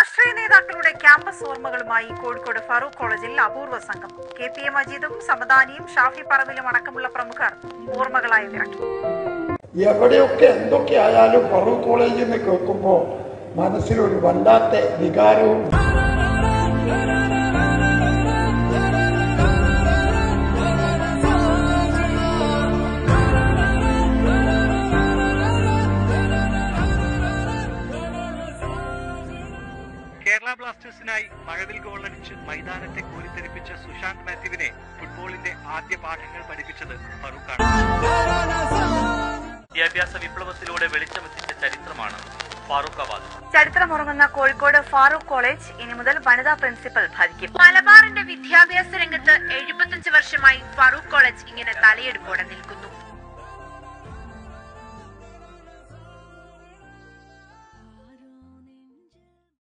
രാഷ്ട്രീയ നേതാക്കളുടെ ക്യാമ്പസ് ഓർമ്മകളുമായി കോഴിക്കോട് ഫറൂഖ് കോളേജിൽ അപൂർവ സംഘം. KPA മജീദും സമദാനിയും ഷാഫി പറമ്പിലും അടക്കമുള്ള പ്രമുഖർ ഓർമ്മകളായി ഇറക്കി. എവിടെയൊക്കെ എന്തൊക്കെ ആയാലും ഫറൂഖ് കോളേജിൽ നിന്ന് കേൾക്കുമ്പോൾ മനസ്സിലൊരു വല്ലാത്ത വികാരവും കേരള ബ്ലാസ്റ്റേഴ്സിനായി മഴവിൽ ഗോളടിച്ച് മൈതാനത്തെ കോരിത്തെരിപ്പിച്ച സുശാന്ത് മാത്യുവിനെ ഫുട്ബോളിന്റെ ആദ്യ പാഠങ്ങൾ പഠിപ്പിച്ചത് ഫറൂഖാണ്. വിദ്യാഭ്യാസ വിപ്ലവത്തിലൂടെ വെളിച്ചമെത്തിച്ച ചരിത്രമാണ് ഫാറൂഖാബാദ്. ചരിത്രമുറങ്ങുന്ന കോഴിക്കോട് ഫാറൂഖ് കോളേജ് ഇനി മുതൽ വനിതാ പ്രിൻസിപ്പൽ ഭരിക്കും. മലബാറിന്റെ വിദ്യാഭ്യാസ രംഗത്ത് 75 വർഷമായി ഫാറൂഖ് കോളേജ് ഇങ്ങനെ തലയെടുപ്പോടെ നിൽക്കുന്നു.